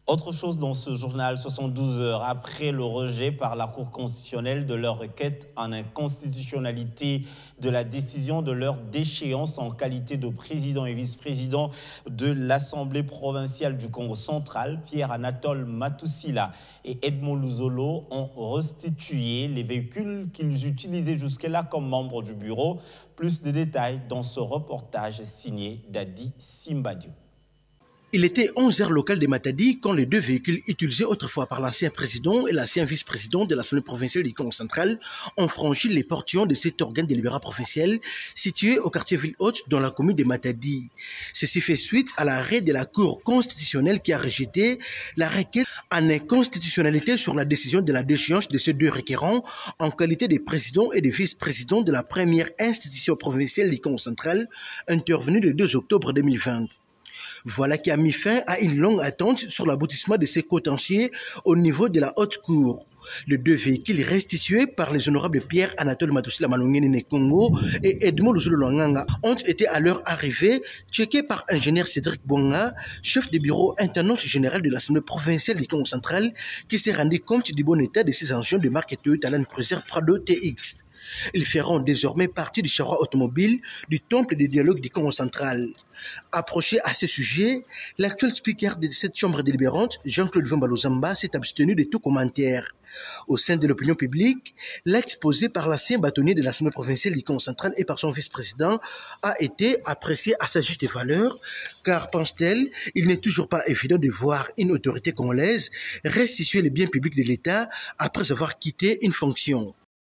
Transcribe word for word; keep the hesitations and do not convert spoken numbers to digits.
Autre chose dans ce journal, soixante-douze heures après le rejet par la Cour constitutionnelle de leur requête en inconstitutionnalité de la décision de leur déchéance en qualité de président et vice-président de l'Assemblée provinciale du Congo central, Pierre-Anatole Matussila et Edmond Luzolo ont restitué les véhicules qu'ils utilisaient jusque-là comme membres du bureau. Plus de détails dans ce reportage signé Dadi Simbadio. Il était onze heures locales de Matadi quand les deux véhicules utilisés autrefois par l'ancien président et l'ancien vice-président de l'Assemblée provinciale du Congo central ont franchi les portillons de cet organe délibérant provincial situé au quartier Ville-Haute dans la commune de Matadi. Ceci fait suite à l'arrêt de la Cour constitutionnelle qui a rejeté la requête en inconstitutionnalité sur la décision de la déchéance de ces deux requérants en qualité de président et de vice-président de la première institution provinciale du Congo central intervenue le deux octobre deux mille vingt. Voilà qui a mis fin à une longue attente sur l'aboutissement de ces contentieux au niveau de la haute cour. Les deux véhicules restitués par les honorables Pierre-Anatole Matussila Malungeni Congo et Edmond Luzolo Lwanganga ont été à leur arrivée checkés par ingénieur Cédric Bonga, chef de bureau intendant général de l'Assemblée provinciale du Congo central, qui s'est rendu compte du bon état de ces engins de marque Toyota Land Cruiser Prado T X. Ils feront désormais partie du charroi automobile du temple de dialogue du Congo central. Approché à ce sujet, l'actuel speaker de cette chambre délibérante, Jean-Claude Vumbalozamba, s'est abstenu de tout commentaire. Au sein de l'opinion publique, l'exposé par l'ancien bâtonnier de l'Assemblée provinciale du Congo central et par son vice-président a été apprécié à sa juste valeur, car, pense-t-elle, il n'est toujours pas évident de voir une autorité congolaise restituer les biens publics de l'État après avoir quitté une fonction.